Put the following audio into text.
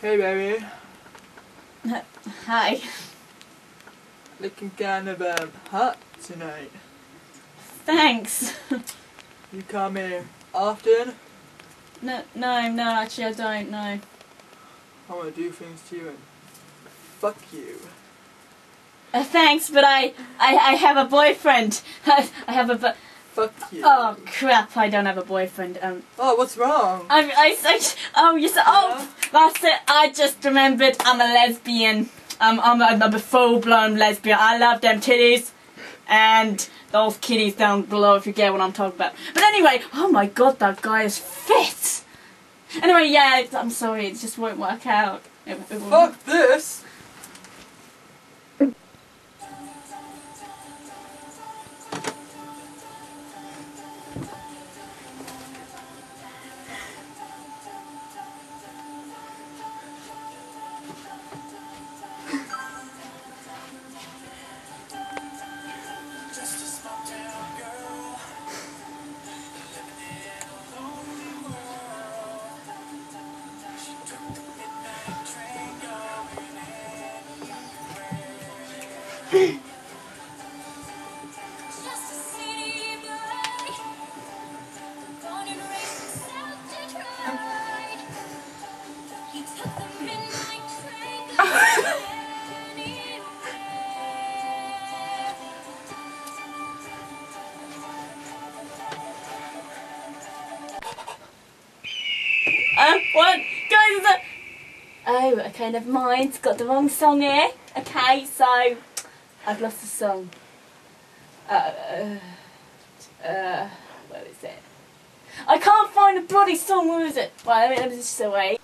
Hey baby. Hi. Looking kind of hot tonight. Thanks. You come here often? No, actually I don't, no. I want to do things to you and fuck you. Thanks, but I have a boyfriend. I have a Fuck you. Oh crap! I don't have a boyfriend. Oh, what's wrong? Oh, you said. Oh, that's it. I just remembered. I'm a lesbian. I'm a full-blown lesbian. I love them titties, and those kitties down below. If you get what I'm talking about. But anyway, oh my god, that guy is fit. Anyway, yeah. I'm sorry. It just won't work out. It won't. Fuck this. What? Guys, is that... Oh, okay, never mind. Got the wrong song here. Okay, so... I've lost the song. Where is it? I can't find the bloody song, where is it? Well, let me just wait.